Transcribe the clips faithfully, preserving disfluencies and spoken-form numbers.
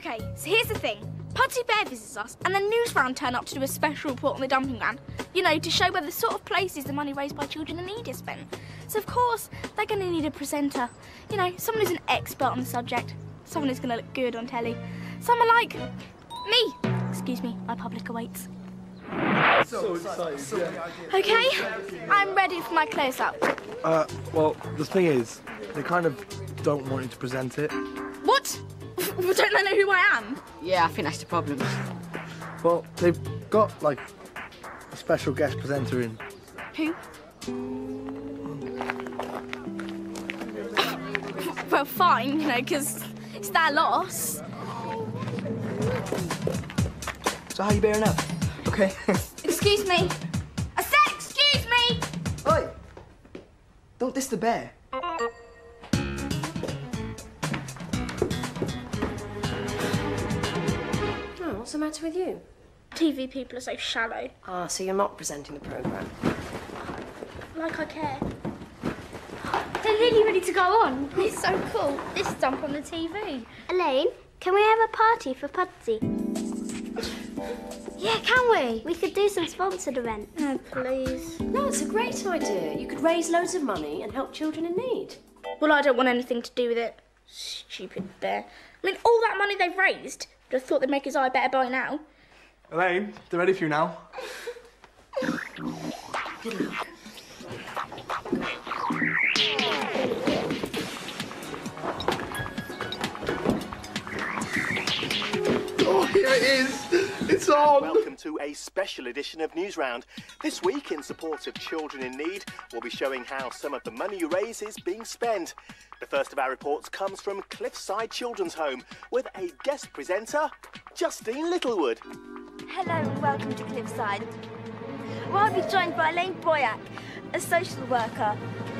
OK, so here's the thing. Pudsey Bear visits us and then Newsround turn up to do a special report on the dumping van. You know, to show where the sort of places the money raised by children in need is spent. So, of course, they're going to need a presenter. You know, someone who's an expert on the subject. Someone who's going to look good on telly. Someone like me. Excuse me, my public awaits. So excited, yeah. OK, I'm ready for my close-up. Uh, well, the thing is, they kind of don't want you to present it. What? Don't they know who I am? Yeah, I think that's the problem. Well, they've got, like, a special guest presenter in. Who? Well, fine, you know, because it's their loss. So how you bearing up? Okay. Excuse me. I said excuse me! Oi! Don't diss the bear. Oh, what's the matter with you? T V people are so shallow. Ah, so you're not presenting the programme. Like I care. They're really ready to go on. It's so cool. This dump on the T V. Elaine, can we have a party for Pudsey? Yeah, can we? We could do some sponsored event. Oh, please. No, it's a great idea. You could raise loads of money and help children in need. Well, I don't want anything to do with it. Stupid bear. I mean, all that money they've raised, I'd have thought they'd make his eye better by now. Elaine, they're ready for you now. Good luck. Oh, here it is. It's on. Welcome to a special edition of Newsround. This week, in support of children in need, we'll be showing how some of the money you raise is being spent. The first of our reports comes from Cliffside Children's Home with a guest presenter, Justine Littlewood. Hello and welcome to Cliffside. Well, I'll be joined by Elaine Boyack, a social worker.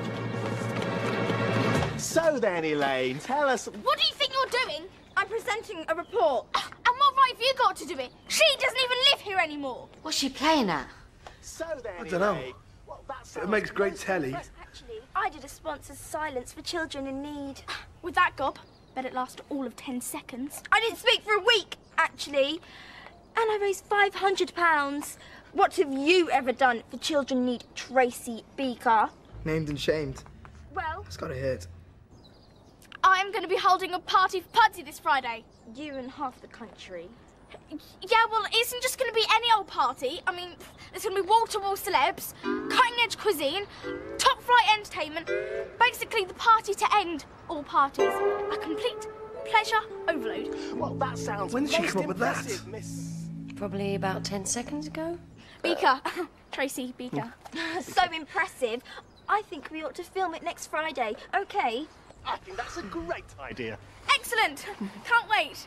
So then, Elaine, tell us... What do you think you're doing? I'm presenting a report. And what right have you got to do it? She doesn't even live here anymore. What's she playing at? So then, I don't know. Elaine, well, that sounds It makes great telly. Actually, I did a sponsor's silence for children in need. With that gob, bet it lasted all of ten seconds. I didn't speak for a week, actually. And I raised five hundred pounds. What have you ever done for children in need, Tracy Beaker? Named and shamed. Well, It's gotta hurt. I'm going to be holding a party for Pudsey this Friday. you and half the country. Yeah, well, it isn't just going to be any old party. I mean, there's going to be wall-to-wall celebs, cutting-edge cuisine, top-flight entertainment, basically the party to end all parties. A complete pleasure overload. Well, that sounds When did she most come up with that? impressive, Miss... Probably about ten seconds ago. Beaker. Tracy Beaker. So impressive. I think we ought to film it next Friday, OK? I think that's a great idea. Excellent. Can't wait.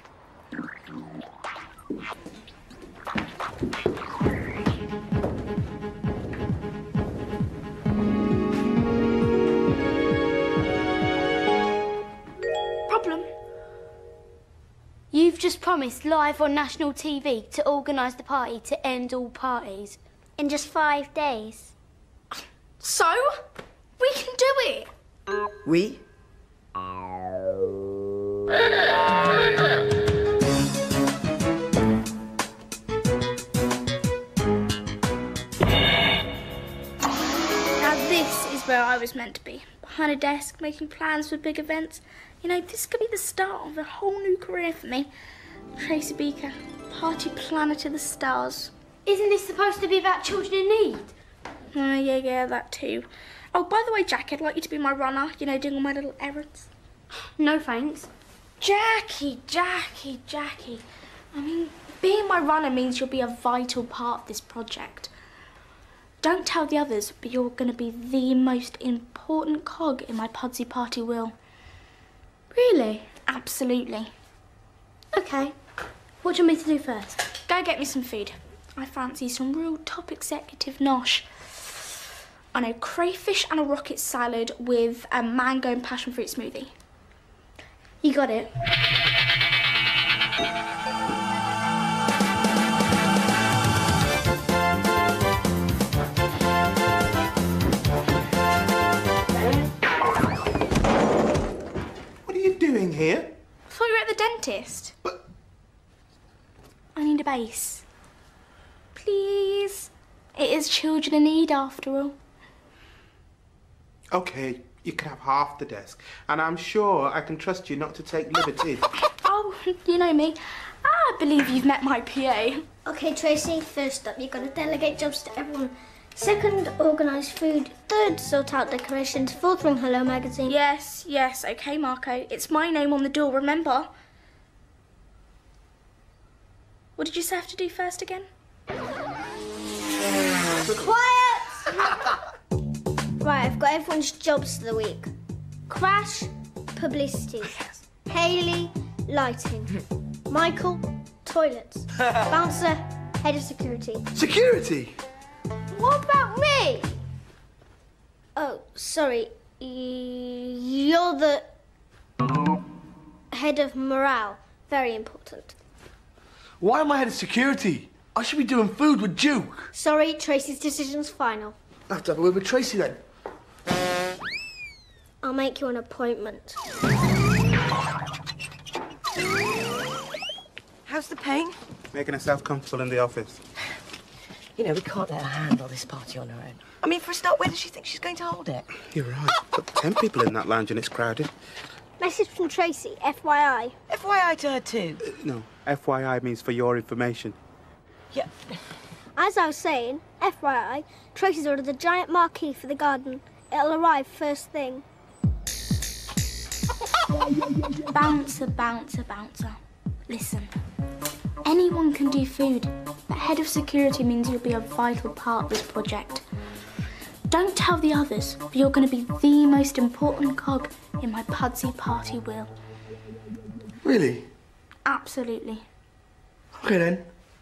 Problem? You've just promised live on national T V to organise the party to end all parties. In just five days. So? We can do it. We? Now this is where I was meant to be. Behind a desk, making plans for big events. You know, this could be the start of a whole new career for me. Tracy Beaker, party planner to the stars. Isn't this supposed to be about children in need? Oh, yeah, yeah, that too. Oh, by the way, Jackie, I'd like you to be my runner, you know, doing all my little errands. No thanks. Jackie, Jackie, Jackie. I mean, being my runner means you'll be a vital part of this project. Don't tell the others, but you're going to be the most important cog in my Pudsey party wheel. Really? Absolutely. OK. What do you want me to do first? Go get me some food. I fancy some real top executive nosh. I know, crayfish and a rocket salad with a mango and passion fruit smoothie. You got it. What are you doing here? I thought you were at the dentist. But find a base. Please. It is children in need after all. OK, you can have half the desk. And I'm sure I can trust you not to take liberties. Oh, you know me. I believe you've met my P A. OK, Tracy, first up, you've got to delegate jobs to everyone. Second, organise food. Third, sort out decorations. Fourth, ring Hello Magazine. Yes, yes, OK, Marco. It's my name on the door, remember? What did you say I have to do first again? Quiet! Right, I've got everyone's jobs for the week. Crash, publicity. Hayley, lighting. Michael, toilets. Bouncer, head of security. Security? What about me? Oh, sorry. Y- You're the head of morale. Very important. Why am I head of security? I should be doing food with Duke. Sorry, Tracy's decision's final. I have to have a word with Tracy then. I'll make you an appointment. How's the pain? Making herself comfortable in the office. You know, we can't let her handle this party on her own. I mean, for a start, where does she think she's going to hold it? You're right. Put ten people in that lounge and it's crowded. Message from Tracy, F Y I. F Y I to her too. Uh, no, F Y I means for your information. Yeah. As I was saying, F Y I, Tracy's ordered a giant marquee for the garden. It'll arrive first thing. Bouncer, bouncer, bouncer. Listen, anyone can do food, but head of security means you'll be a vital part of this project. Don't tell the others, but you're going to be the most important cog in my Pudsey party wheel. Really? Absolutely. OK then.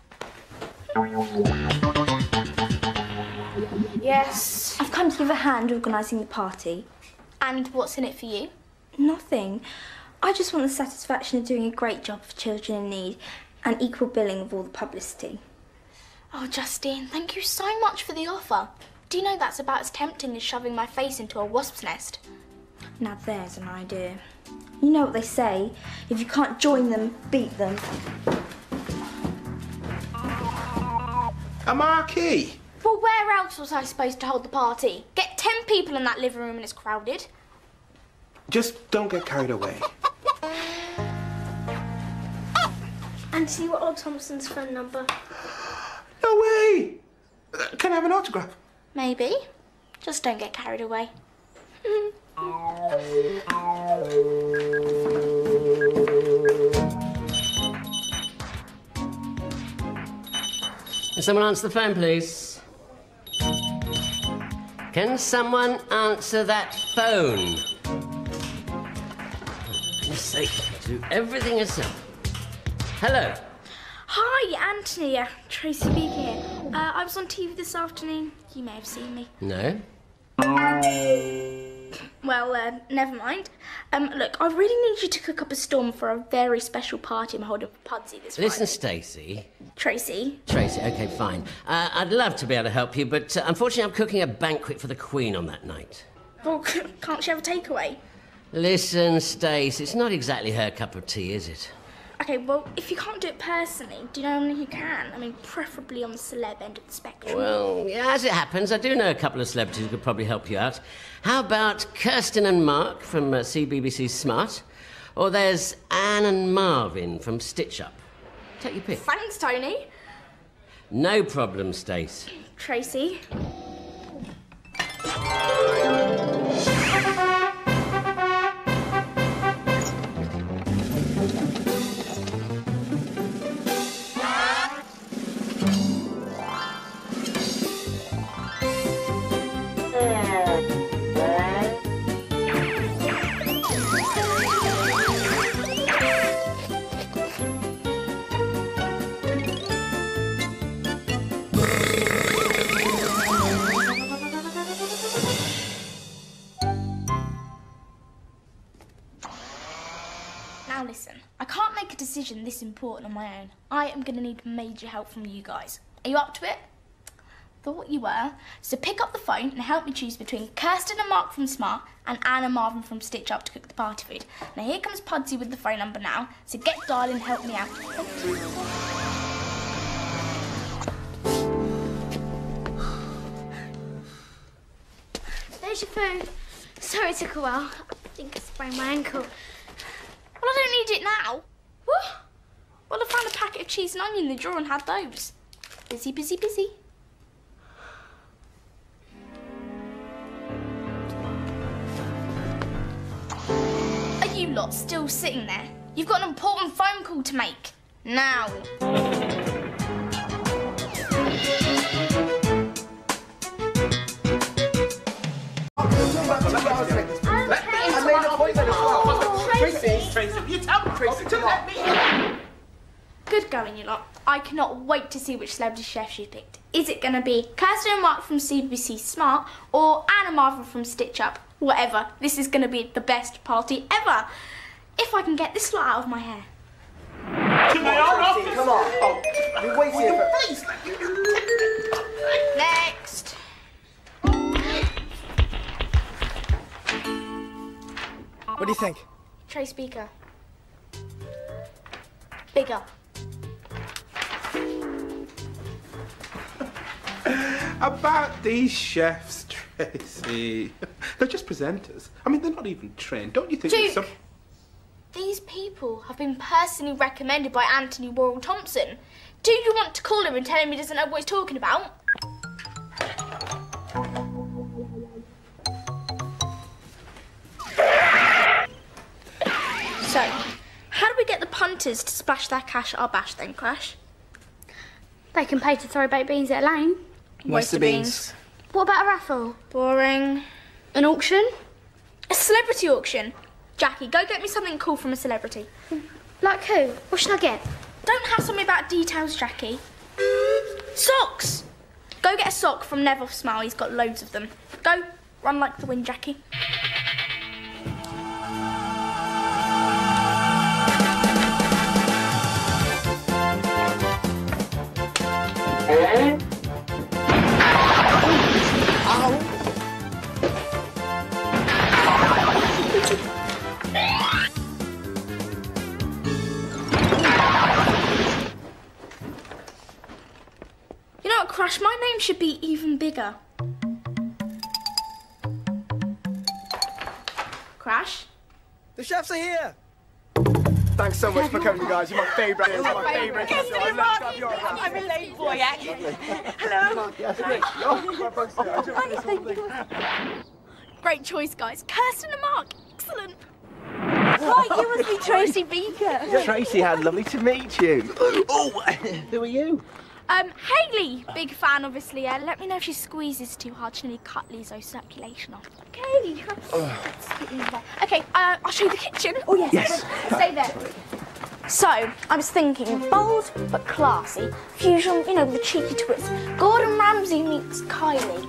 Yes, I've come to give a hand organising the party. And what's in it for you? Nothing. I just want the satisfaction of doing a great job for children in need and equal billing of all the publicity. Oh, Justine, thank you so much for the offer. Do you know that's about as tempting as shoving my face into a wasp's nest? Now there's an idea. You know what they say, if you can't join them, beat them. A marquee? Well, where else was I supposed to hold the party? Get ten people in that living room and it's crowded. Just don't get carried away. And see what old Thompson's phone number. No way! Uh, Can I have an autograph? Maybe. Just don't get carried away. Can someone answer the phone, please? Can someone answer that phone? For goodness sake, do everything yourself. Hello. Hi, Anthony. Uh, Tracy Beak here. Uh, I was on T V this afternoon. You may have seen me. No. Well, uh, never mind. Um, look, I really need you to cook up a storm for a very special party I'm holding for Pudsey this Friday. Listen, Stacey. Tracy. Tracy, OK, fine. Uh, I'd love to be able to help you, but uh, unfortunately I'm cooking a banquet for the Queen on that night. Well, can't she have a takeaway? Listen, Stace, it's not exactly her cup of tea, is it? OK, well, if you can't do it personally, do you know anyone who can? I mean, preferably on the celeb end of the spectrum. Well, yeah, as it happens, I do know a couple of celebrities who could probably help you out. How about Kirsten and Mark from uh, C B B C Smart? Or there's Anne and Marvin from Stitch Up. Take your pick. Thanks, Tony. No problem, Stace. Tracy. Now listen, I can't make a decision this important on my own. I am going to need major help from you guys. Are you up to it? Thought you were. So pick up the phone and help me choose between Kirsten and Mark from Smart and Anne and Marvin from Stitch Up to cook the party food. Now here comes Pudsey with the phone number now, so get dialing and help me out. Thank you. here's your food. Sorry it took a while. I think I sprained my ankle. Well, I don't need it now. What? Well, I found a packet of cheese and onion in the drawer and had those. Busy, busy, busy. Are you lot still sitting there? You've got an important phone call to make. Now. I made an appointment as well. Tracy. Tracy, you tell Tracy to let me in. Good going, you lot. I cannot wait to see which celebrity chef she picked. Is it going to be Kirsten and Mark from C B B C Smart or Anna Marvin from Stitch Up? Whatever. This is going to be the best party ever. If I can get this lot out of my hair. Come on, Tracy, come on. Oh, we're waiting here for... Next. What do you think? Trace Beaker. Bigger. About these chefs, Tracy. They're just presenters. I mean, they're not even trained. Don't you think Duke, there's some... these people have been personally recommended by Anthony Worrell Thompson. Do you want to call him and tell him he doesn't know what he's talking about? So, how do we get the punters to splash their cash at our bash then, Crash? They can pay to throw baked beans at a lane. Waste of beans. What about a raffle? Boring. An auction? A celebrity auction. Jackie, go get me something cool from a celebrity. Like who? What should I get? Don't have something about details, Jackie. Socks! Go get a sock from Neville Smile, he's got loads of them. Go, run like the wind, Jackie. You know what, Crash? My name should be even bigger. Crash? The chefs are here. Thanks so much for coming, you guys. You're my favourite. You're my favourite. I'm a late boy, actually. Hello. Great choice, guys. Kirsten and Mark. Excellent. Right, you must be Tracy Beaker. Tracy, how lovely to meet you. Oh, who are you? Um, Hayley, big fan, obviously. Yeah. Let me know if she squeezes too hard. She nearly cut Lizzo's circulation off. Okay. Okay, uh, I'll show you the kitchen. Oh, yes. Yes. Stay there. So, I was thinking bold but classy. Fusion, you know, with a cheeky twist. Gordon Ramsay meets Kylie.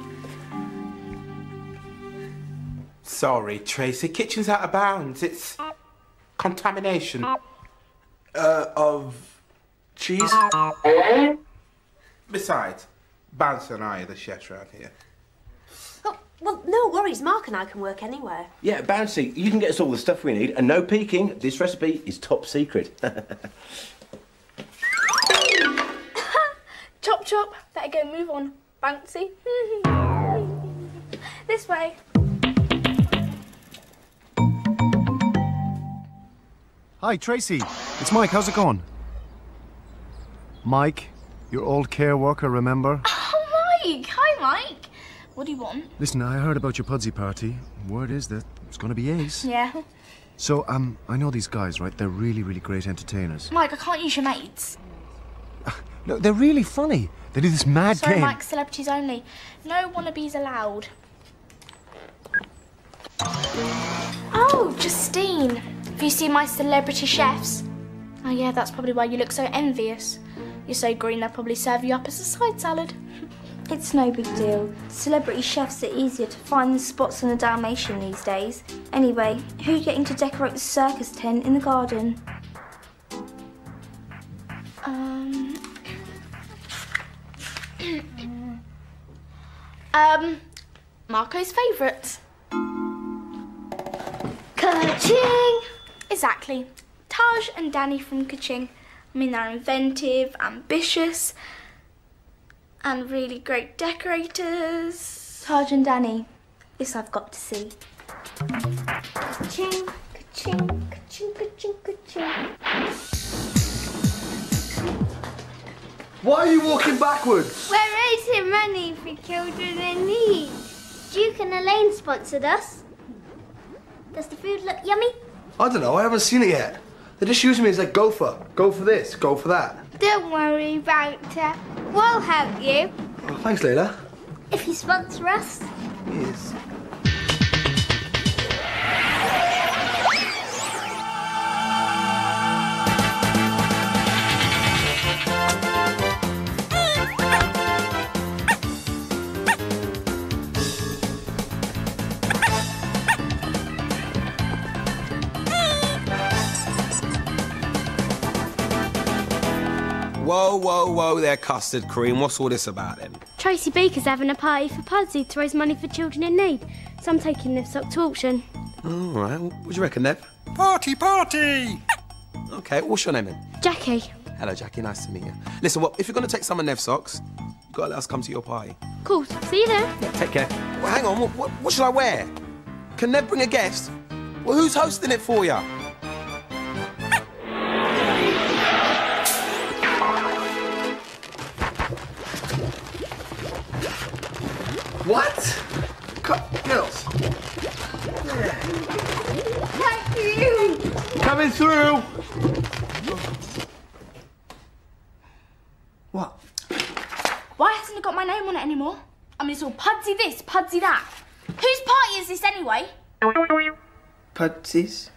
Sorry, Tracy. Kitchen's out of bounds. It's contamination. Uh, of cheese? Besides, Bouncer and I are the chefs around here. Oh, well, no worries. Mark and I can work anywhere. Yeah, Bouncy, you can get us all the stuff we need, and no peeking. This recipe is top secret. Chop, chop. Better go move on. Bouncy. This way. Hi, Tracy. It's Mike. How's it going? Mike, your old care worker, remember? Oh, Mike. Hi, Mike. What do you want? Listen, I heard about your Pudsey party. Word is that it's going to be ace. Yeah. So, um, I know these guys, right? They're really, really great entertainers. Mike, I can't use your mates. No, they're really funny. They do this mad Sorry, game. Mike, celebrities only. No wannabes allowed. Oh, Justine. Have you seen my celebrity chefs? Oh, yeah, that's probably why you look so envious. You're so green, they'll probably serve you up as a side salad. It's no big deal. Celebrity chefs are easier to find than spots on a Dalmatian these days. Anyway, who's getting to decorate the circus tent in the garden? Um... um... Marco's favourite. Ka-ching! Exactly. Taj and Danny from Ka-ching. I mean, they're inventive, ambitious, and really great decorators. Taj and Danny. This I've got to see. Ka-ching, ka-ching, ka-ching, ka-ching, ka-ching. Why are you walking backwards? We're raising money for children in need. Duke and Elaine sponsored us. Does the food look yummy? I don't know, I haven't seen it yet. They're just using me as like, go for, go for this, go for that. Don't worry about it. We'll help you. Oh, thanks, Layla. If you sponsor us. Yes. Whoa, whoa, whoa there, Custard Cream. What's all this about then? Tracy Beaker's having a party for Pudsey to raise money for children in need. So I'm taking Nev Sock to auction. All right, what do you reckon, Nev? Party, party! OK, what's your name then? Jackie. Hello, Jackie, nice to meet you. Listen, well, if you're going to take some of Nev's socks, you've got to let us come to your party. Cool, see you there. Yeah, take care. Well, hang on, what, what, what should I wear? Can Nev bring a guest? Well, who's hosting it for you? What? Come, girls. Thank you. Coming through. What? Why hasn't it got my name on it anymore? I mean, it's all Pudsey this, Pudsey that. Whose party is this anyway? Pudsies.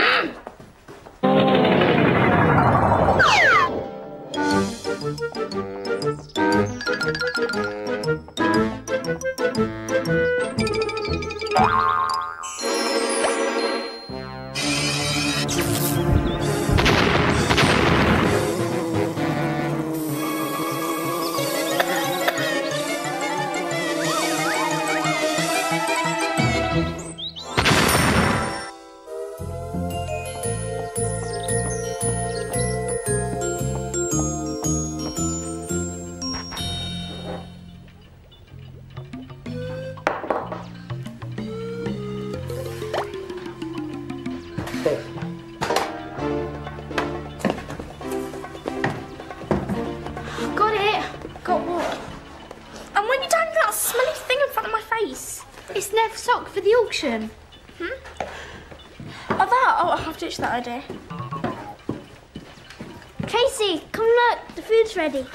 Got it. Got what? And when you done that smelly thing in front of my face? It's Nev's sock for the auction. Hmm? Oh, that? Oh, I'll ditch that idea. Tracy, come look. The food's ready.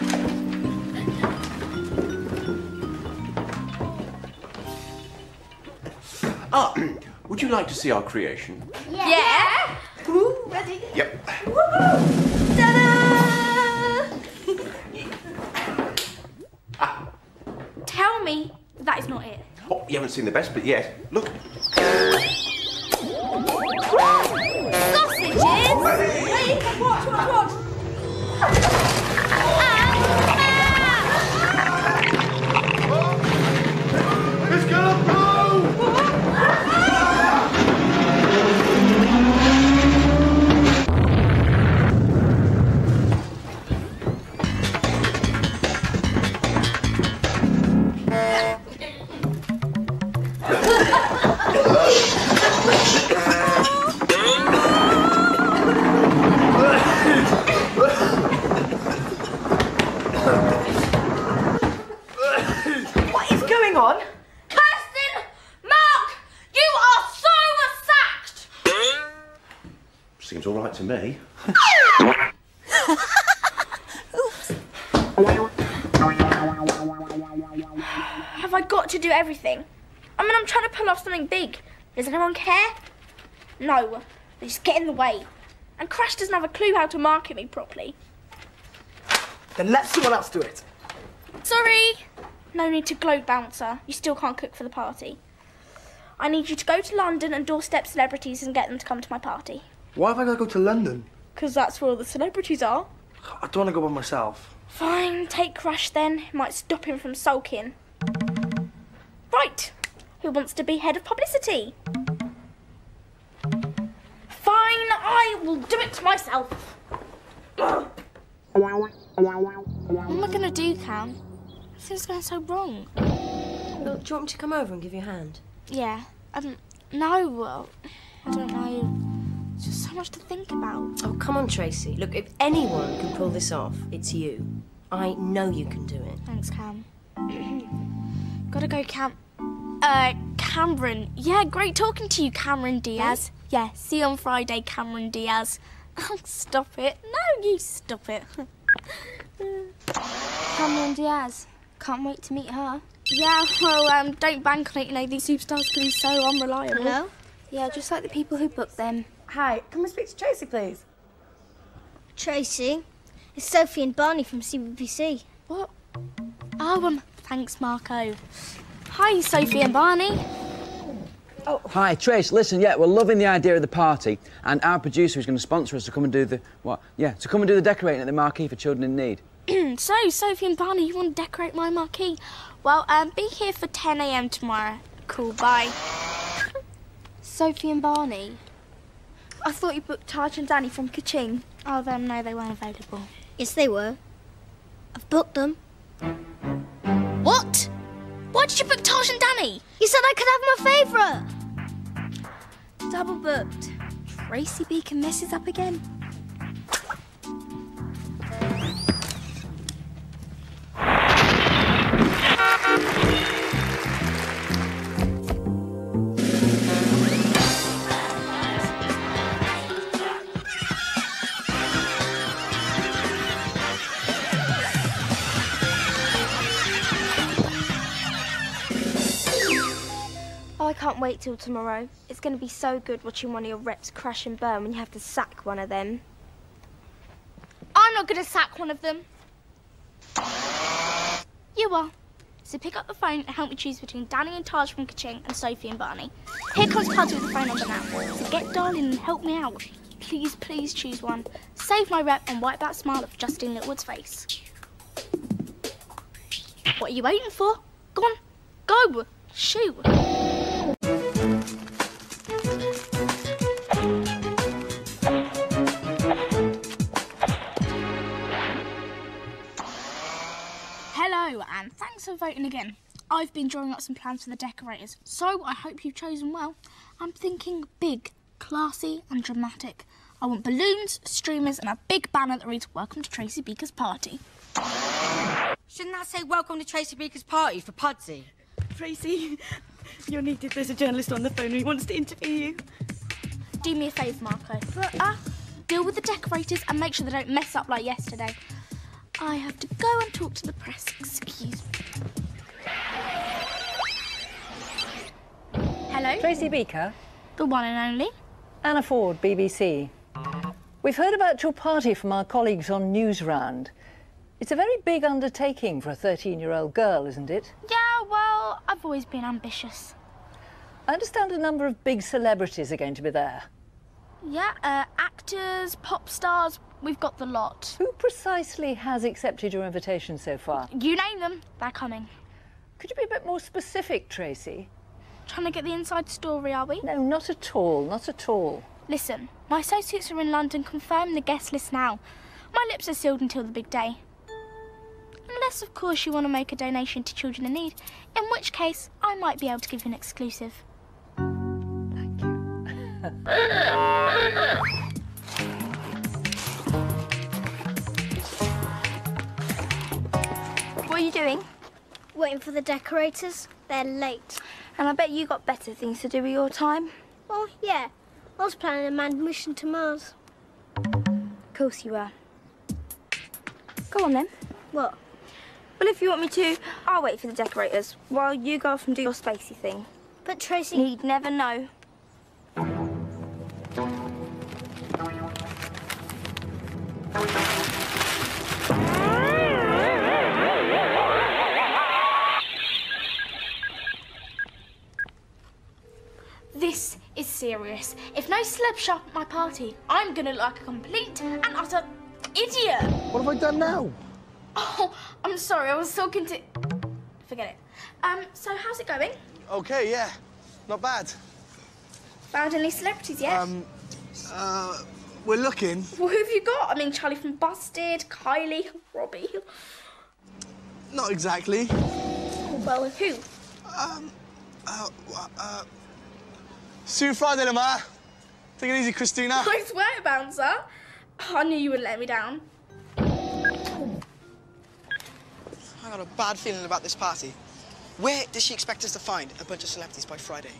Ah, would you like to see our creation? Yeah. Yeah? Ooh, ready? Yep. Tell me that is not it. Oh, you haven't seen the best bit yet. Look. Sausages? Hey, watch, watch, watch. It's gonna blow! What is going on? Kirsten! Mark! You are so sacked! Seems all right to me. Have I got to do everything? I mean, I'm trying to pull off something big. Does anyone care? No. They just get in the way. And Crash doesn't have a clue how to market me properly. Then let someone else do it. Sorry. No need to gloat, bouncer. You still can't cook for the party. I need you to go to London and doorstep celebrities and get them to come to my party. Why have I got to go to London? Because that's where all the celebrities are. I don't want to go by myself. Fine, take Crash then. It might stop him from sulking. Right. Who wants to be head of publicity? Fine, I will do it myself. What am I going to do, Cam? This is going so wrong. Well, do you want me to come over and give you a hand? Yeah. Um, no, well, I don't know. It's just so much to think about. Oh, come on, Tracy. Look, if anyone can pull this off, it's you. I know you can do it. Thanks, Cam. Gotta go, Cam. Uh, Cameron. Yeah, great talking to you, Cameron Diaz. Yeah, see you on Friday, Cameron Diaz. Oh, stop it. No, you stop it. Cameron Diaz. Can't wait to meet her. Yeah, well, um, don't bank on it. You know, these superstars can be so unreliable. Hello? Yeah, just like the people who book them. Hi, can we speak to Tracy, please? Tracy, it's Sophie and Barney from C B B C. What? Oh, um, thanks, Marco. Hi, Sophie and Barney. Oh. Hi, Trace. Listen, yeah, we're loving the idea of the party, and our producer is going to sponsor us to come and do the what? Yeah, to come and do the decorating at the marquee for children in need. So, Sophie and Barney, you want to decorate my marquee? Well, um, be here for ten a m tomorrow. Cool. Bye. Sophie and Barney. I thought you booked Taj and Danny from Kaching. Oh, then no, they weren't available. Yes, they were. I've booked them. What? Why did you book Taj and Danny? You said I could have my favourite. Double booked. Tracy Beacon messes up again. I can't wait till tomorrow. It's going to be so good watching one of your reps crash and burn when you have to sack one of them. I'm not going to sack one of them. You are. So pick up the phone and help me choose between Danny and Taj from Kaching and Sophie and Barney. Here comes Taj with the phone number now. So get darling and help me out. Please, please choose one. Save my rep and wipe that smile off Justine Littlewood's face. What are you waiting for? Go on. Go. Shoot. Hello, and thanks for voting again. I've been drawing up some plans for the decorators, so I hope you've chosen well. I'm thinking big, classy and dramatic. I want balloons, streamers and a big banner that reads, "Welcome to Tracy Beaker's party." Shouldn't that say, "Welcome to Tracy Beaker's party" for Pudsey? Tracy, you're needed. There's a journalist on the phone who wants to interview you. Do me a favour, Marco. Uh, deal with the decorators and make sure they don't mess up like yesterday. I have to go and talk to the press. Excuse me. Hello? Tracy Beaker? The one and only. Anna Ford, B B C. We've heard about your party from our colleagues on Newsround. It's a very big undertaking for a thirteen-year-old girl, isn't it? Yeah, well, I've always been ambitious. I understand a number of big celebrities are going to be there. Yeah, uh, actors, pop stars, we've got the lot. Who precisely has accepted your invitation so far? You name them, they're coming. Could you be a bit more specific, Tracy? Trying to get the inside story, are we? No, not at all, not at all. Listen, my associates are in London confirming the guest list now. My lips are sealed until the big day. Unless, of course, you want to make a donation to children in need, in which case I might be able to give you an exclusive. Thank you. What are you doing? Waiting for the decorators. They're late. And I bet you got better things to do with your time. Well, yeah. I was planning a manned mission to Mars. Of course you were. Go on then. What? Well, if you want me to, I'll wait for the decorators while you go off and do your spacey thing. But Tracy... Need never know. This is serious. If no celeb show up at my party, I'm gonna look like a complete and utter idiot. What have I done now? Oh, I'm sorry, I was talking to... Forget it. Um, so how's it going? Okay, yeah. Not bad. Found any celebrities yet? Um, uh, we're looking. Well, who have you got? I mean, Charlie from Busted, Kylie, Robbie. Not exactly. Well, who? Um, Uh, uh... See you Friday, then, ma. Take it easy, Christina. I swear, Bouncer. Oh, I knew you wouldn't let me down. I got a bad feeling about this party. Where does she expect us to find a bunch of celebrities by Friday?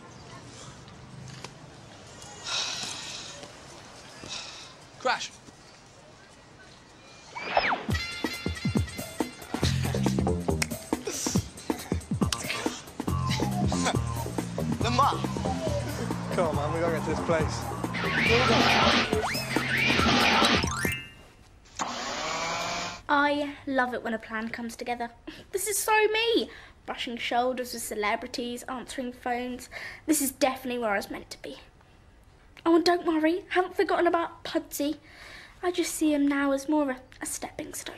Crash. Lamar. Come on, man, we gotta get to this place. I love it when a plan comes together. This is so me. Brushing shoulders with celebrities, answering phones. This is definitely where I was meant to be. Oh, and don't worry, haven't forgotten about Pudsey. I just see him now as more of a, a stepping stone.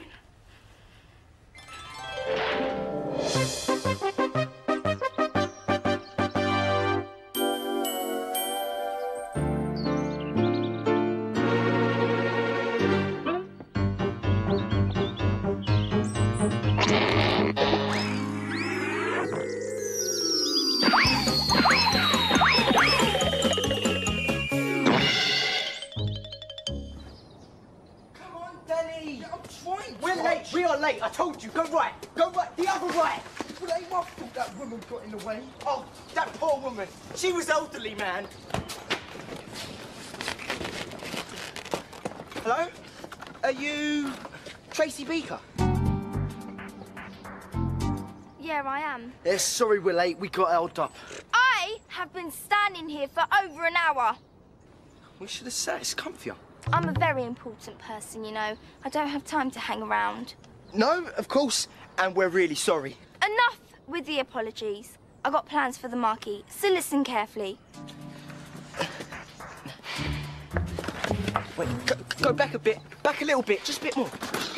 I told you, go right, go right, the other right. Well, ain't my fault that woman got in the way. Oh, that poor woman. She was elderly, man. Hello? Are you Tracy Beaker? Yeah, I am. Yeah, sorry we're late. We got held up. I have been standing here for over an hour. We should have sat. It's comfier. I'm a very important person, you know. I don't have time to hang around. No, of course, and we're really sorry. Enough with the apologies. I got plans for the marquee, so listen carefully. Wait, go, go back a bit, back a little bit, just a bit more.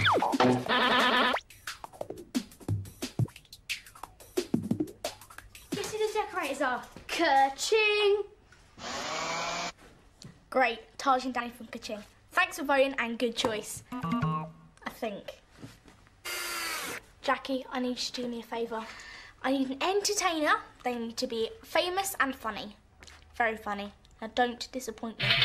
Guess who the decorators are? Ka-ching! Great, Taj and Danny from Ka-ching. Thanks for voting and good choice. I think. Jackie, I need you to do me a favour. I need an entertainer. They need to be famous and funny. Very funny. Now don't disappoint me.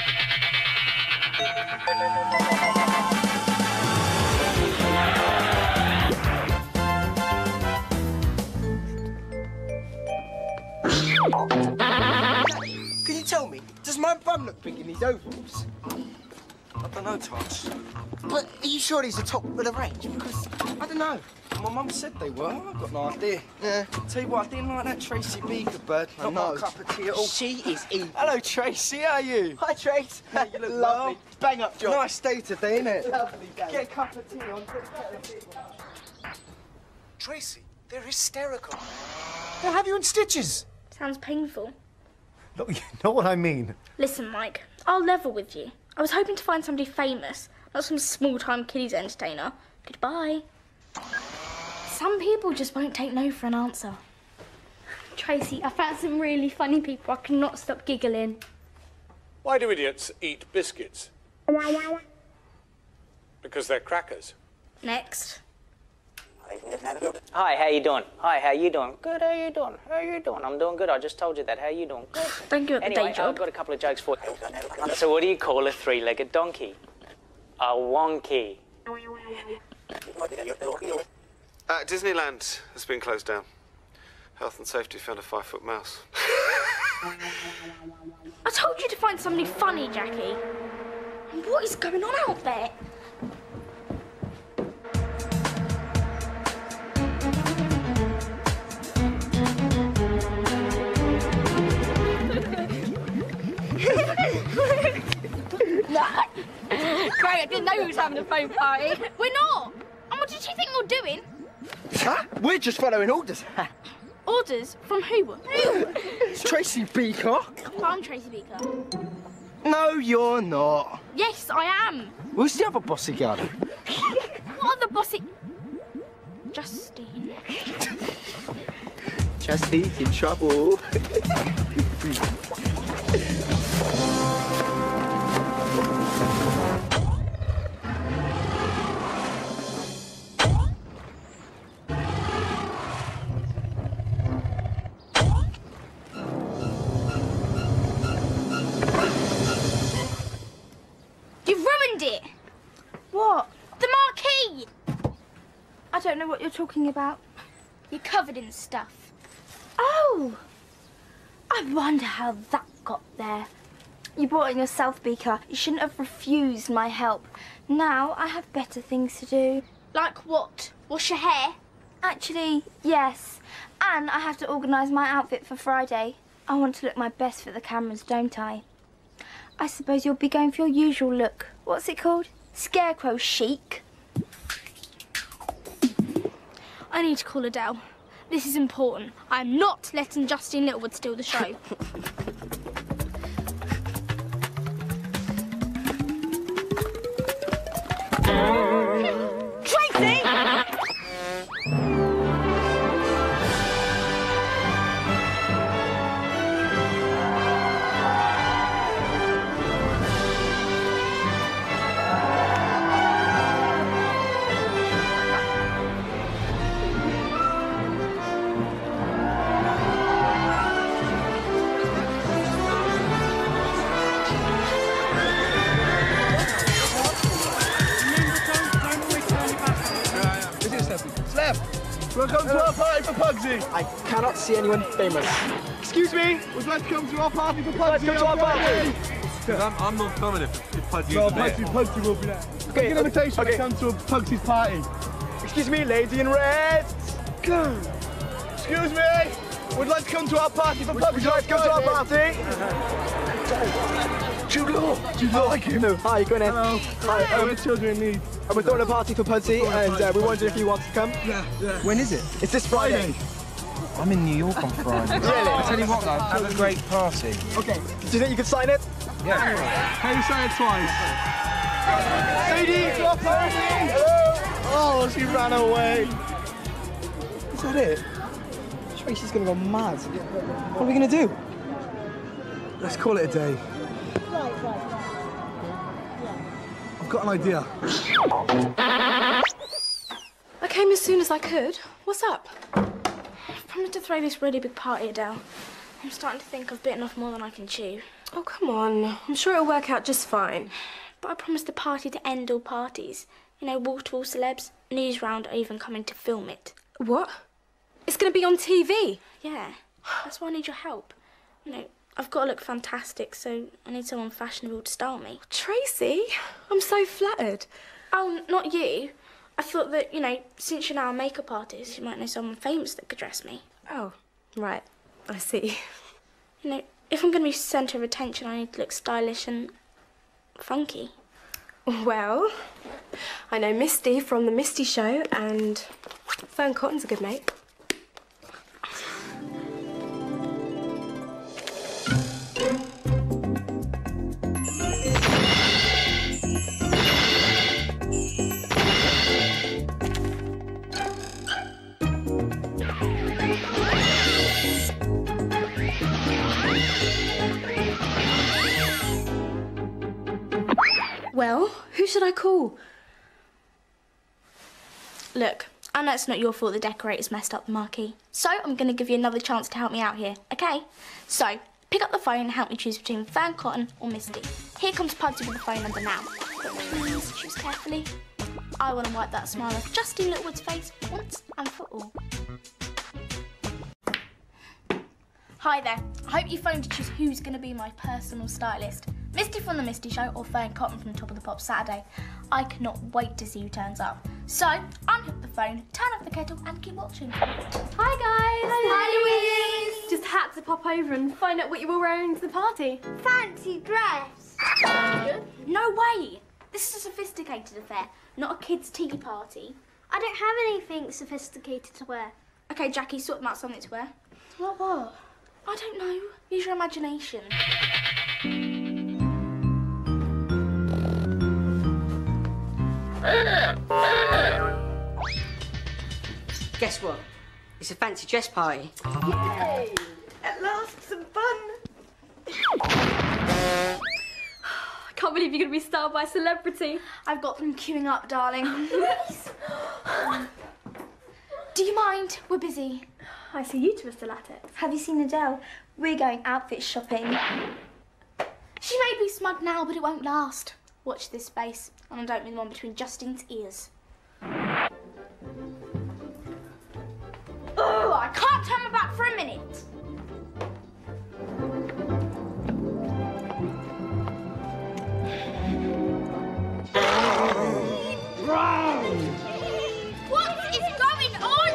Can you tell me, does my bum look big in these overalls? I don't know, Taj. But are you sure these are top of the range? Because, I don't know. My mum said they were. I've got no idea. Yeah. Tell you what, I didn't like that Tracy Beaker bird. Not my cup of tea at all. She is evil. Hello, Tracy. How are you? Hi, Trace. Yeah, you look lovely. Bang up job. Nice day today, innit? Lovely day. Get a cup of tea on. Tracy, they're hysterical. They'll have you in stitches. Sounds painful. No, you know what I mean. Listen, Mike, I'll level with you. I was hoping to find somebody famous, not some small-time kiddies entertainer. Goodbye. Some people just won't take no for an answer. Tracy, I found some really funny people. I cannot stop giggling. Why do idiots eat biscuits? Because they're crackers. Next. Hi, how you doing? Hi, how you doing? Good, how you doing? How you doing? I'm doing good. I just told you that. How you doing? Good. Thank you at the anyway, day job. I've got a couple of jokes for you. So what do you call a three-legged donkey? A wonky. Uh, Disneyland has been closed down. Health and safety found a five-foot mouse. I told you to find somebody funny, Jackie. What is going on out there? Great, I didn't know we was having a phone party. We're not. And what did you think we were doing? Huh? We're just following orders. Orders? From who? Who? Tracy Beaker. I'm Tracy Beaker. No, you're not. Yes, I am. Who's the other bossy girl? What other bossy? Justine. Justine in trouble. find it. What? The marquee. I don't know what you're talking about. You're covered in stuff. Oh! I wonder how that got there. You brought it yourself, Beaker. You shouldn't have refused my help. Now I have better things to do. Like what? Wash your hair? Actually, yes. And I have to organise my outfit for Friday. I want to look my best for the cameras, don't I? I suppose you'll be going for your usual look. What's it called? Scarecrow chic. I need to call Adele. This is important. I'm not letting Justine Littlewood steal the show. Tracy! Welcome to our party for Pugsy. I cannot see anyone famous. Excuse me, would you like to come to our party for Pugsy? Come to our party. I'm, I'm not coming if, if Pugsy No, isn't there. Pugsy, Pugsy will be there. Okay, Make an invitation okay. to come to a Pugsy's party. Excuse me, lady in red. Go. Excuse me, would you like to come to our party for Pugsy? Would you like to come to our party? Jude Law. Jude Law, I like him. No, hi, go in. Hello. Hi, Hi, um, we're children in need. and we're throwing a party for Pudsey, and uh, we wondered if you want to come. Yeah, yeah. When is it? It's this Friday. I'm in New York on Friday. Really? I tell you what, though, have a great party. Okay. Do you think you could sign it? Yeah. Can you say it twice? Sadie, to our party! Oh, she ran away. Is that it? Tracy's gonna go mad. What are we gonna do? Let's call it a day. I've got an idea. I came as soon as I could. What's up? I've promised to throw this really big party, Adele. I'm starting to think I've bitten off more than I can chew. Oh, come on. I'm sure it'll work out just fine. But I promised the party to end all parties. You know, wall-to-wall celebs, Newsround are even coming to film it. What? It's going to be on T V? Yeah, that's why I need your help. You know, I've got to look fantastic, so I need someone fashionable to style me. Tracy, I'm so flattered. Oh, not you. I thought that, you know, since you're now a makeup artist, you might know someone famous that could dress me. Oh, right. I see. You know, if I'm going to be centre of attention, I need to look stylish and funky. Well, I know Misty from The Misty Show, and Fern Cotton's a good mate. Well, who should I call? Look, I know it's not your fault the decorators messed up the marquee. So I'm going to give you another chance to help me out here, okay? So, pick up the phone and help me choose between Fern Cotton or Misty. Here comes Pudsey with the phone number now. But please choose carefully. I want to wipe that smile off Justine Littlewood's face once and for all. Hi there. I hope you phoned to choose who's going to be my personal stylist. Misty from The Misty Show or Fern Cotton from Top of the Pops Saturday. I cannot wait to see who turns up. So, unhook the phone, turn off the kettle and keep watching. Hi guys! Hi Louise! Just had to pop over and find out what you were wearing to the party. Fancy dress. No way! This is a sophisticated affair, not a kid's tea party. I don't have anything sophisticated to wear. Okay, Jackie, sort them out something to wear. What what? I don't know. Use your imagination. Guess what? It's a fancy dress party. Yay! At last, some fun! I can't believe you're going to be styled by a celebrity. I've got them queuing up, darling. Do you mind? We're busy. I see you two are still at it. Have you seen Adele? We're going outfit shopping. She may be smug now, but it won't last. Watch this space, and I don't mean the one between Justine's ears. Oh, I can't turn my back for a minute. What is going on?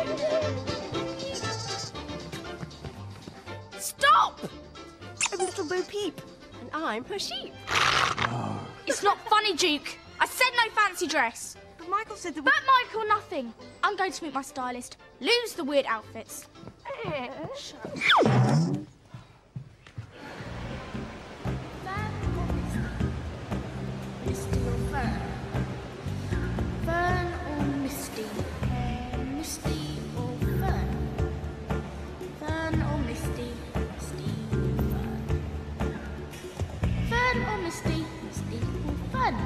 Stop! I'm Little Bo Peep, and I'm her sheep. It's not funny, Duke. I said no fancy dress. But Michael said that we... But Michael, nothing. I'm going to meet my stylist. Lose the weird outfits. Shut up. Misty or Fern? Fern or Misty? Misty or Fern? Fern or Misty? Misty or Fern? Fern or Misty? Misty or Fern?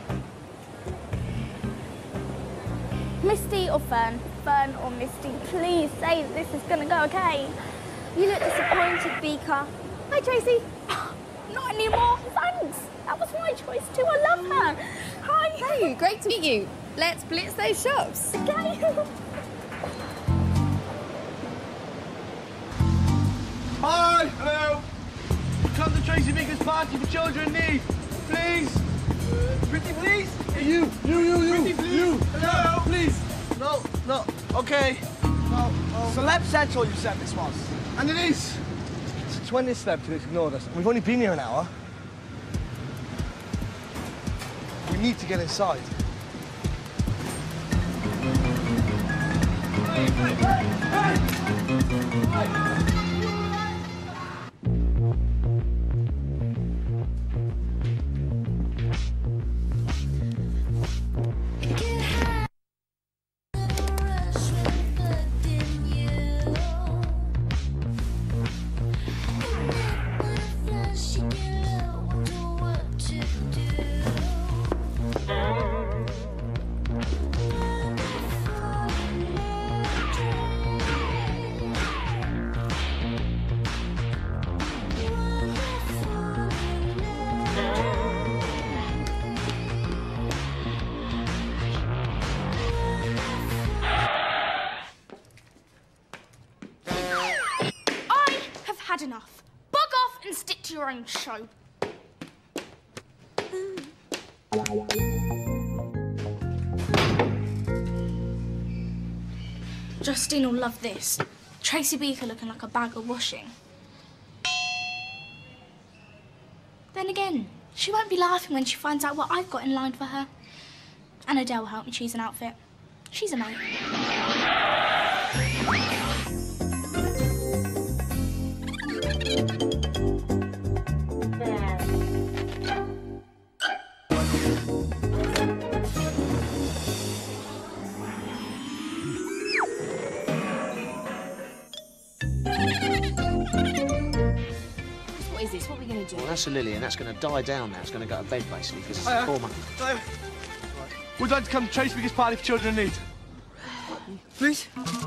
Misty or Fern? Fern or Misty? Please say that this is going to go okay. You look disappointed, Beaker. Hi, Tracy. Not anymore. Thanks. That was my choice too. I love her. Hi. Hey, great to meet you. Let's blitz those shops. Okay. Hi. Hello. Come to Tracy Beaker's party for children in need. Please. Pretty please. You. You, you, you. Pretty please. You. Hello. Please. No, no. Okay. No, no. Celeb Central you said this was. And it is. Since when this celeb has ignored us? We've only been here an hour. We need to get inside. Hey, hey, hey, hey! Had enough. Bug off and stick to your own show. Justine will love this. Tracy Beaker looking like a bag of washing. Then again, she won't be laughing when she finds out what I've got in line for her. And Adele will help me choose an outfit. She's a mate. What is this? What are we going to do? Well, that's a lily, and that's going to die down now. It's going to go to bed, basically, because it's Hiya. a coma. Hello. We'd like to come to Tracy Beaker's party for children in need. Please?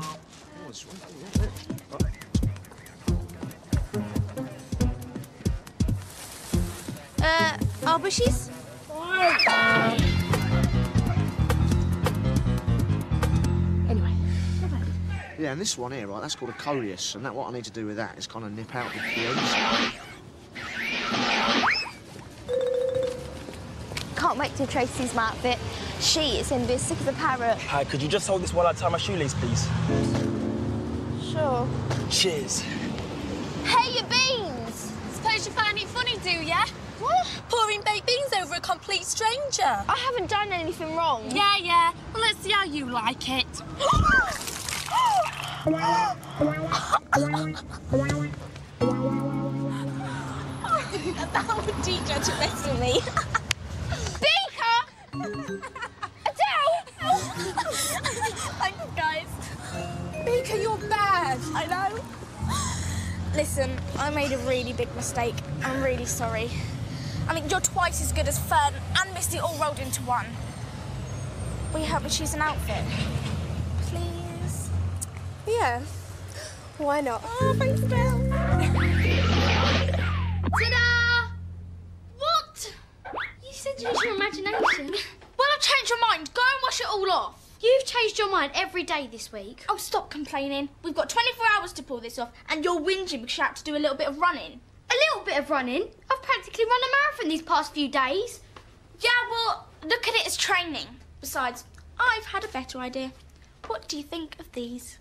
Uh, our bushes? Anyway. Yeah, and this one here, right, that's called a coleus, and that what I need to do with that is kind of nip out the ends. Can't wait till Tracy sees my outfit. She is in this sick as a parrot. Hi, could you just hold this while I tie my shoelace, please? Sure. Cheers. Hey, you beans! Suppose you find it funny, do ya? What? Pouring baked beans over a complete stranger. I haven't done anything wrong. Yeah, yeah. Well, let's see how you like it. That would teach her to mess with me. Beaker! Adele! Thanks, guys. Beaker, you're bad. I know. Listen, I made a really big mistake. I'm really sorry. I mean, you're twice as good as Fern and Misty all rolled into one. Will you help me choose an outfit? Please? Yeah. Why not? Oh, thanks, Adele. Ta-da! What? You said Change your imagination. Well, I've changed your mind. Go and wash it all off. You've changed your mind every day this week. Oh, stop complaining. We've got twenty-four hours to pull this off, and you're whinging because you have to do a little bit of running. A little bit of running? I've practically run a marathon these past few days. Yeah, well, look at it as training. Besides, I've had a better idea. What do you think of these?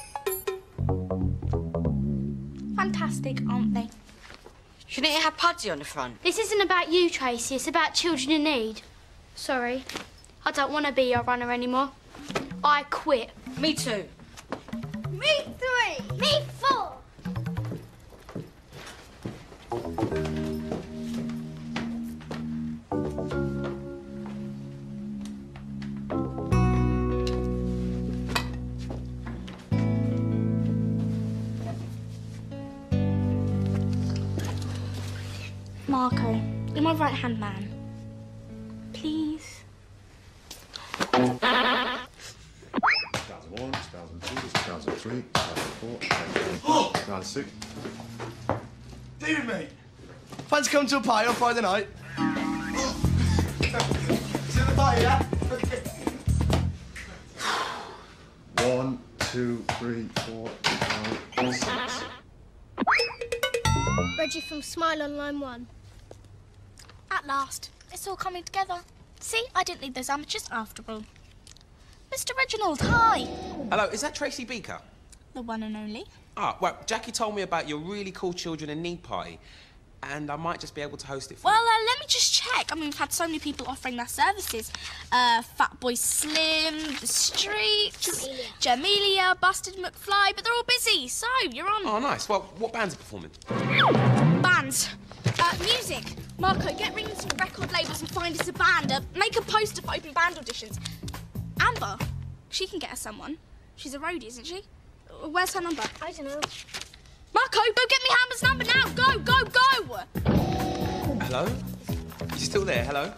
Fantastic, aren't they? Shouldn't it have Pudsey on the front? This isn't about you, Tracy. It's about children in need. Sorry. I don't want to be your runner anymore. I quit. Me too. Me three. Me four. Marco, you're my right-hand man. Please. two thousand one, two thousand two, two thousand three, two thousand four, two thousand five, two thousand six. David, mate. Fancy coming to a party on Friday night? Is it the party, yeah? One, two, three, four, five, six. Reggie from Smile on line one. At last, it's all coming together. See, I didn't need those amateurs after all. Mister Reginald, hi. Hello, is that Tracy Beaker? The one and only. Ah, well, Jackie told me about your really cool Children in Need party, and I might just be able to host it for Well, you. uh, let me just check. I mean, we've had so many people offering their services. Uh, Fatboy Slim, The Streets, Jamelia, Busted McFly, but they're all busy, so you're on. Oh, nice. Well, what bands are performing? Bands. Uh, music. Marco, get ringing some record labels and find us a band. Uh, make a poster for open band auditions. Amber, she can get us someone. She's a roadie, isn't she? Where's her number? I don't know. Marco, go get me Amber's number now. Go, go, go. Hello? You still there? Hello?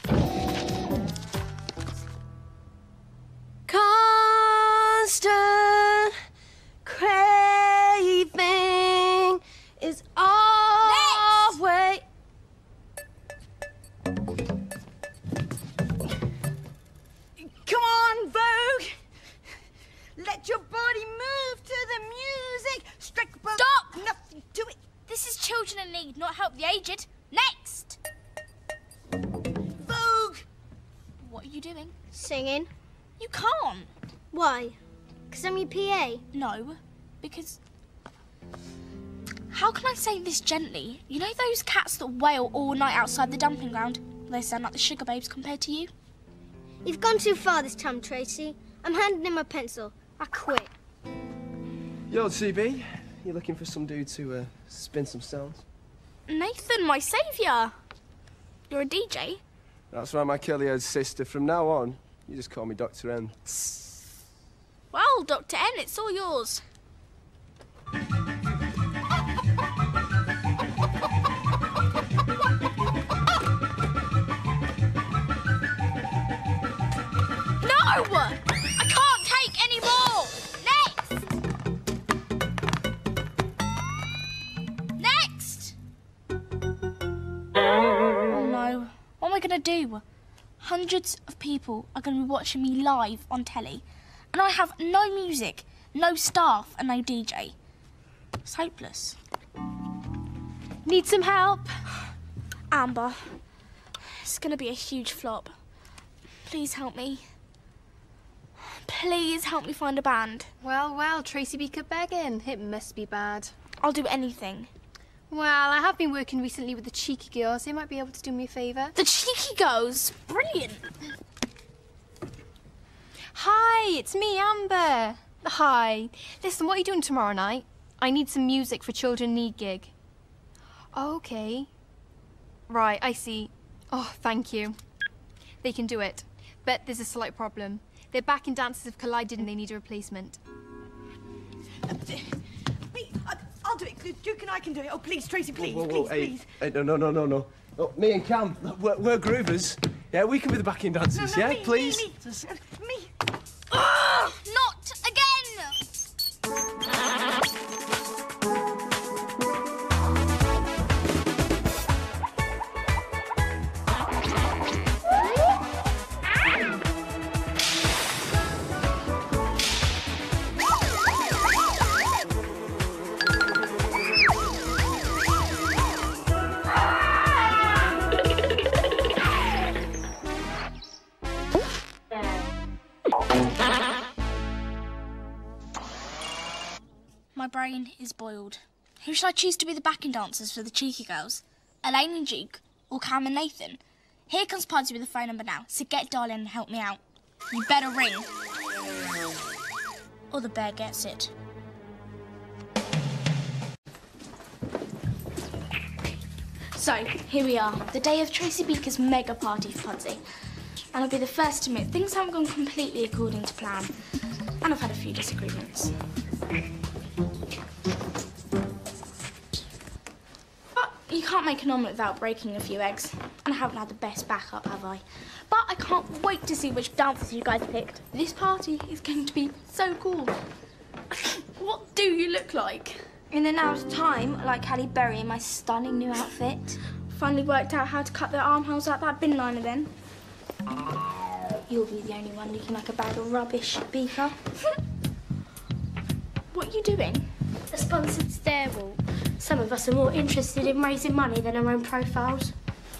Constant craving is always. Come on, Vogue! Let your body move to the music. Strike a pose, Stop! nothing to it. This is Children in Need, not Help the Aged. Next. Vogue! What are you doing? Singing. You can't. Why? Because I'm your P A? No, because... How can I say this gently? You know those cats that wail all night outside the dumping ground? They sound like the sugar babes compared to you. You've gone too far this time, Tracy. I'm handing in my pencil. I quit. Yo, C B, you looking for some dude to uh, spin some sounds? Nathan, my saviour. You're a D J? That's right, my Kelly sister. From now on, you just call me Doctor N. Well, Doctor N, it's all yours. No! I can't take any more! Next! Next! Oh no. What am I gonna do? Hundreds of people are gonna be watching me live on telly, and I have no music, no staff, and no D J. It's hopeless. Need some help? Amber, it's gonna be a huge flop. Please help me. Please help me find a band. Well, well, Tracy Beaker begging. It must be bad. I'll do anything. Well, I have been working recently with the Cheeky Girls. They might be able to do me a favour. The Cheeky Girls? Brilliant. Hi, it's me, Amber. Hi. Listen, what are you doing tomorrow night? I need some music for Children in Need gig. Oh, okay. Right, I see. Oh, thank you. They can do it. But there's a slight problem. Their backing dancers have collided and they need a replacement. Me, I, I'll do it. Duke and I can do it. Oh, please, Tracy, please, Whoa, whoa, whoa, please, hey, please. hey, no, no, no, no, no. Oh, me and Cam, we're, we're groovers. Yeah, we can be the backing dancers, No, no, yeah? me, Please? Me, me. me. Oh, not again! My brain is boiled. Who should I choose to be the backing dancers for the cheeky girls? Elaine and Duke, or Cam and Nathan? Here comes Pudsey with the phone number now, so get dialing and help me out. You better ring. Or the bear gets it. So, here we are, the day of Tracy Beaker's mega party for Pudsey. And I'll be the first to admit things haven't gone completely according to plan. And I've had a few disagreements. But you can't make an omelette without breaking a few eggs. And I haven't had the best backup, have I? But I can't wait to see which dancers you guys picked. This party is going to be so cool. What do you look like? In an hour's time, like Halle Berry in my stunning new outfit. Finally worked out how to cut their armholes out that bin liner then. You'll be the only one looking like a bag of rubbish, Beaker. What are you doing? A sponsored stair walk. Some of us are more interested in raising money than our own profiles.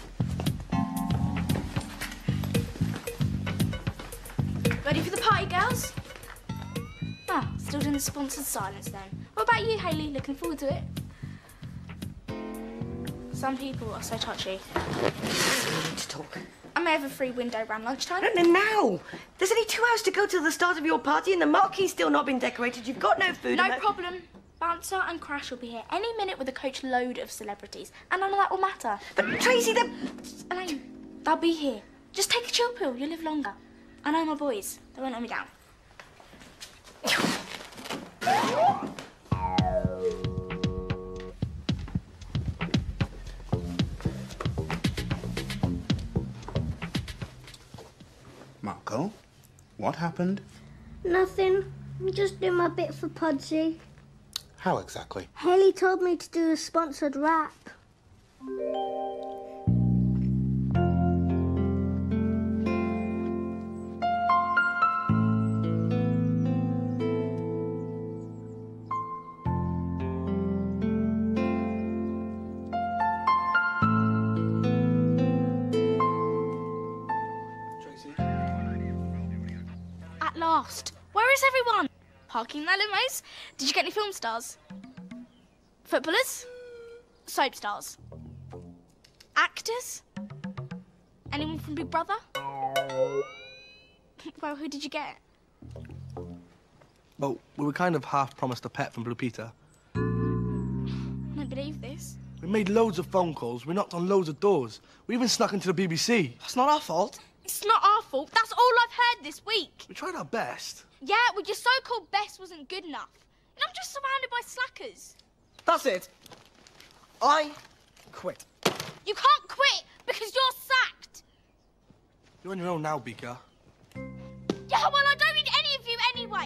Ready for the party, girls? Ah, still doing the sponsored silence then. What about you, Hayley? Looking forward to it? Some people are so touchy. We need to talk. I may have a free window around lunchtime. No, no, now! There's only two hours to go till the start of your party and the marquee's still not been decorated. You've got no food. No and problem. Bouncer and Crash will be here any minute with a coach load of celebrities. And none of that will matter. But Tracy, they're... Elaine, they'll be here. Just take a chill pill. You'll live longer. I know my boys. They won't let me down. Marco, what happened? Nothing. I'm just doing my bit for Pudsey. How exactly? Haley told me to do a sponsored rap. At last. Where is everyone? Parking their limos? Did you get any film stars? Footballers? Soap stars? Actors? Anyone from Big Brother? Well, who did you get? Well, we were kind of half promised a pet from Blue Peter. I don't believe this. We made loads of phone calls. We knocked on loads of doors. We even snuck into the B B C. That's not our fault. It's not our fault. That's all I've heard this week. We tried our best. Yeah, well, your so-called best wasn't good enough. And I'm just surrounded by slackers. That's it. I quit. You can't quit because you're sacked. You're on your own now, Beaker. Yeah, well, I don't need any of you anyway.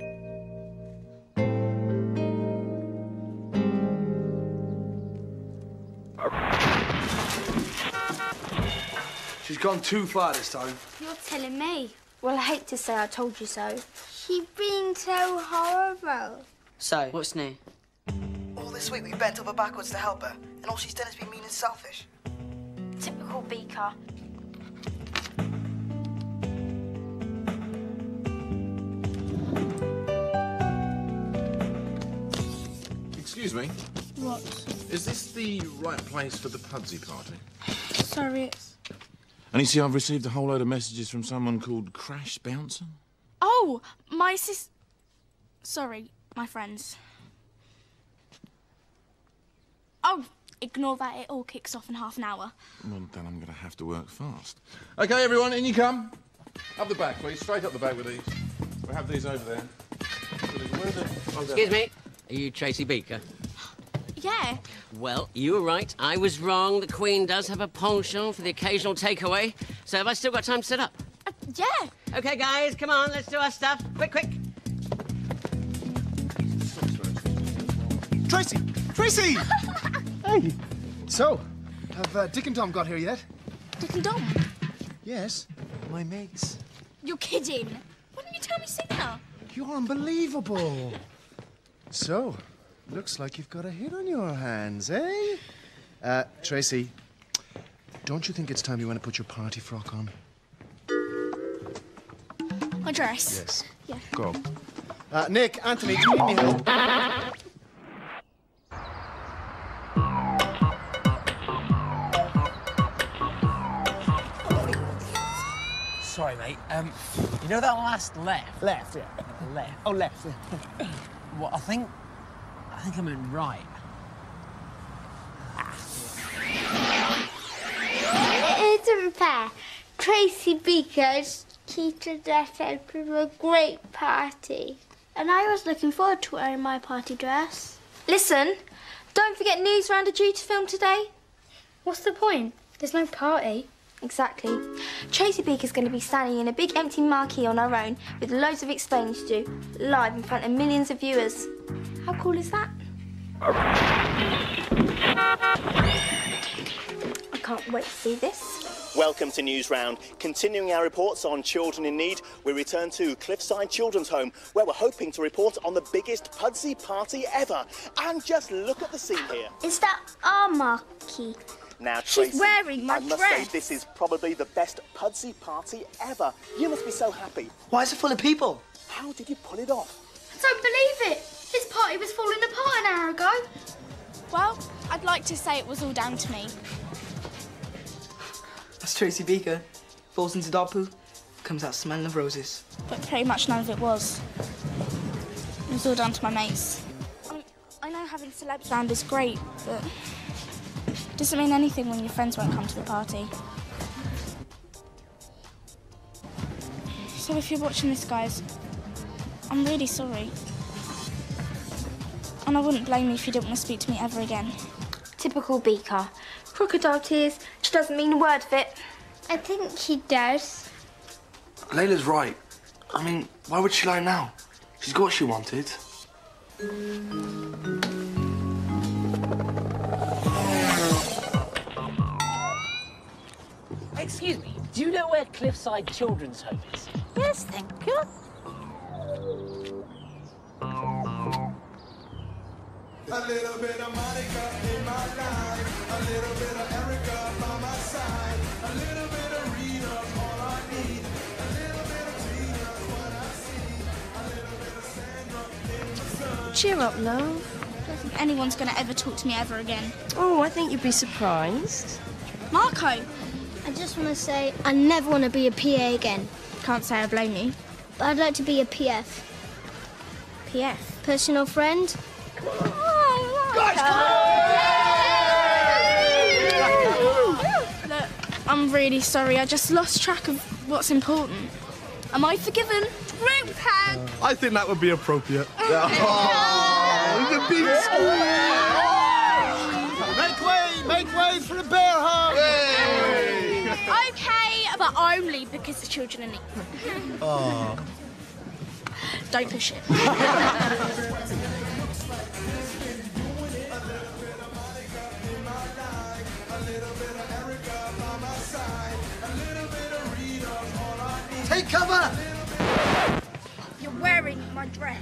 She's gone too far this time. You're telling me. Well, I hate to say I told you so. She's been so horrible. So, what's new? All this week we bent over backwards to help her, and all she's done is be mean and selfish. Typical Beaker. Excuse me. What? Is this the right place for the Pudsey party? Sorry, it's... And you see, I've received a whole load of messages from someone called Crash Bouncer. Oh, my sis... Sorry, my friends. Oh, ignore that. It all kicks off in half an hour. Well, then I'm going to have to work fast. OK, everyone, in you come. Up the back, please. Straight up the back with these. We'll have these over there. Where the... oh, there. Excuse me. Are you Tracy Beaker? Yeah. Well, you were right. I was wrong. The Queen does have a penchant for the occasional takeaway. So have I still got time to set up? Uh, yeah. OK, guys, come on. Let's do our stuff. Quick, quick. Tracy! Tracy! Hey! So, have uh, Dick and Dom got here yet? Dick and Dom? Yes, my mates. You're kidding. Why didn't you tell me sooner? You're unbelievable. So, looks like you've got a hit on your hands, eh? Uh, Tracy, don't you think it's time you went to put your party frock on? My dress? Yes. Yeah. Go. Uh, Nick, Anthony, do you need any help? Sorry, mate. Um, you know that last left? Left, yeah. Left. Oh, left, yeah. Well, I think... I think I meant right. It isn't fair. Tracy Beaker's cheated death out of a great party. And I was looking forward to wearing my party dress. Listen, don't forget News Round are due to film today. What's the point? There's no party. Exactly. Tracy Beaker's going to be standing in a big empty marquee on her own with loads of explaining to do, live in front of millions of viewers. How cool is that? I can't wait to see this. Welcome to News Round. Continuing our reports on children in need, we return to Cliffside Children's Home, where we're hoping to report on the biggest Pudsey party ever. And just look at the scene here. Is that our marquee? Now, She's Tracy, wearing my I must dress. say this is probably the best Pudsey party ever. You must be so happy. Why is it full of people? How did you pull it off? I don't believe it. This party was falling apart an hour ago. Well, I'd like to say it was all down to me. That's Tracy Beaker. Falls into dog poo, comes out smelling of roses. But pretty much none of it was. It was all down to my mates. I, I know having celebs round is great, but it doesn't mean anything when your friends won't come to the party. So if you're watching this, guys, I'm really sorry. And I wouldn't blame you if you didn't want to speak to me ever again. Typical Beaker. Crocodile tears. She doesn't mean a word of it. I think he does. Layla's right. I mean, why would she lie now? She's got what she wanted. Excuse me, do you know where Cliffside Children's Home is? Yes, thank you. A little bit of Monica in my life, a little bit of Erica by my side, a little bit of Rita's all I need, a little bit of Tina's what I see, a little bit of Sandra in the sun. Cheer up, love. I don't think anyone's going to ever talk to me ever again. Oh, I think you'd be surprised. Marco! I just want to say I never want to be a P A again. Can't say I blame you. But I'd like to be a P F. P F? Personal friend. Look, I'm really sorry. I just lost track of what's important. Am I forgiven? Group hug! I think that would be appropriate. Oh, the big Make way! Make way for the bear hug! Okay, but only because the children are neat. Oh. Don't push it. Take cover! You're wearing my dress.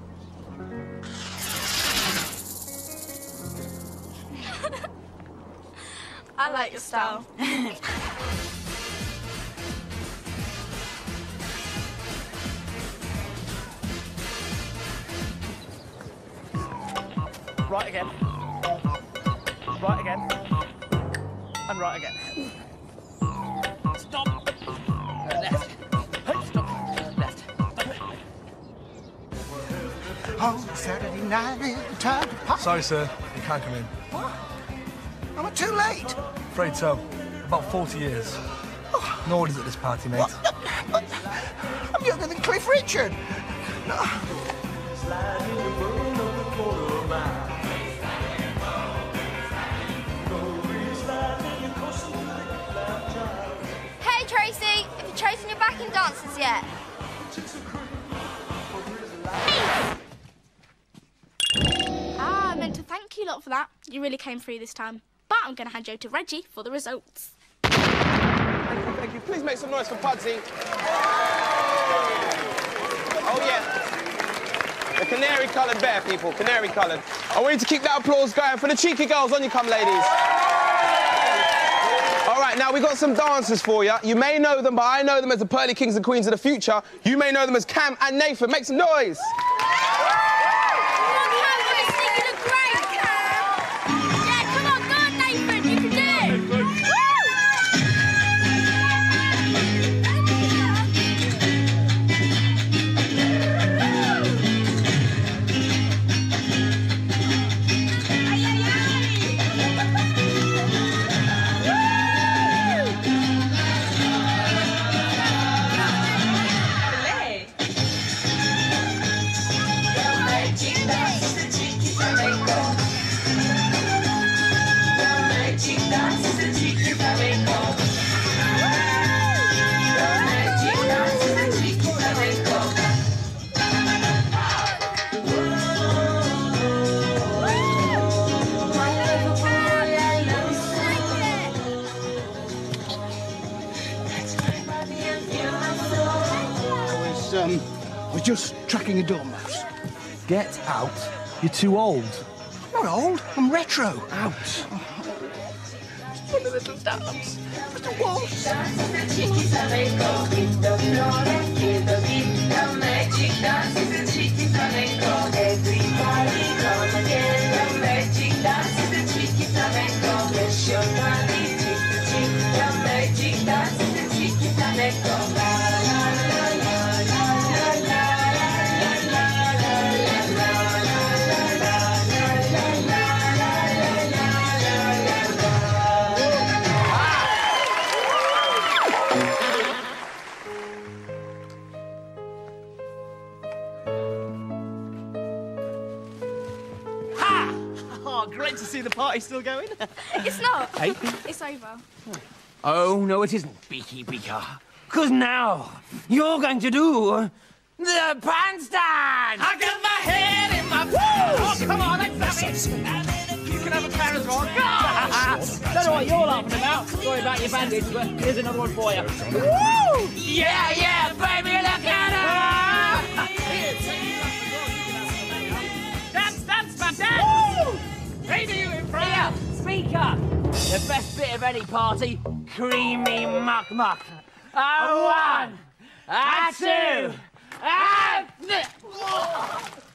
I like your style. Right again. Right again. And right again. Stop. Uh, left. Stop. Left. Oh, Saturday night is the time to pop. Sorry, sir. You can't come in. What? Am I too late? Afraid so. About forty years. No orders at this party, mate. What? I'm younger than Cliff Richard. No. Hey, Tracy, have you chosen your backing dancers yet? Ah, I meant to thank you lot for that. You really came through this time. But I'm going to hand you over to Reggie for the results. Thank you, thank you. Please make some noise for Pudsey. Oh, yeah. The canary-coloured bear, people. Canary-coloured. I want you to keep that applause going for the cheeky girls. On you come, ladies. All All right, now we got some dancers for you. You may know them, but I know them as the Pearly Kings and Queens of the future. You may know them as Cam and Nathan. Make some noise. Um, we're just tracking a dormouse. Get out. You're too old. I'm not old. I'm retro. Out. Just one little dance. Just a waltz. Great to see the party still going. It's not. Hey? It's over. Oh, no, it isn't, Beaky Beaker. Because now you're going to do the bandstand! I got my head in my... Woo! Oh, come on, let's have it! You can have a pair as well. Don't know what you're laughing about. Sorry about your bandage, but here's another one for you. Woo! Yeah, yeah, baby, look at her! Dance, dance, bandstand! Woo! Hey, do you in front? Here, speaker! The best bit of any party, creamy muck muck. A one, a two, a...